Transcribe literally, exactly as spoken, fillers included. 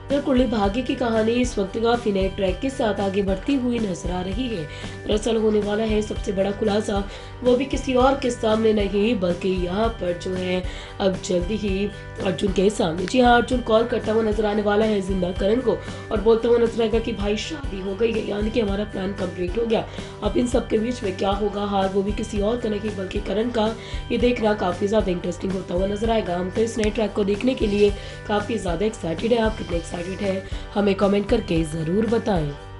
कुंडली भाग्य की कहानी इस वक्त काफी नए ट्रैक के साथ आगे बढ़ती हुई नजर आ रही है। दरअसल होने वाला है सबसे बड़ा खुलासा, वो भी किसी और के सामने नहीं बल्कि यहाँ पर जो है अब जल्दी ही अर्जुन के सामने। जी हाँ, अर्जुन कॉल करता हुआ नजर आने वाला है जिंदा करण को और बोलता हुआ नजर आएगा कि भाई शादी हो गई है, यानी कि हमारा प्लान कंप्लीट हो गया। अब इन सब के बीच में क्या होगा हाल, वो भी किसी और का नहीं बल्कि करण का, ये देखना काफी ज्यादा इंटरेस्टिंग होता हुआ नजर आएगा। हम तो इस नए ट्रैक को देखने के लिए काफी ज्यादा एक्साइटेड है। आप कितने एक्साइटेड है हमें कमेंट करके जरूर बताएं।